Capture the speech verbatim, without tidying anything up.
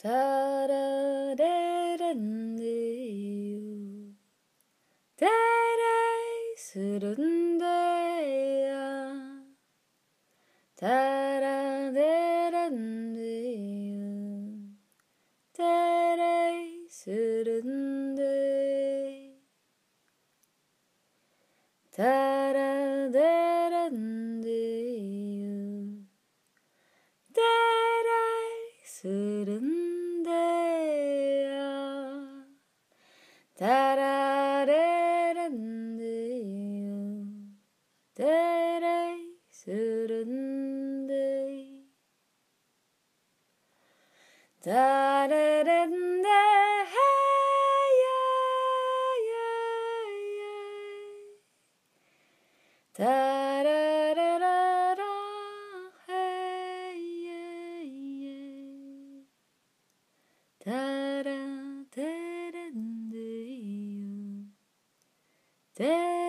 다라레란데요 데레스른데야 다라레란데요 데레스른데 다라레란데요 데레스른데야 다라레란데요 데레스른데 다레렌데 다라라라라 다라 데렌데요 데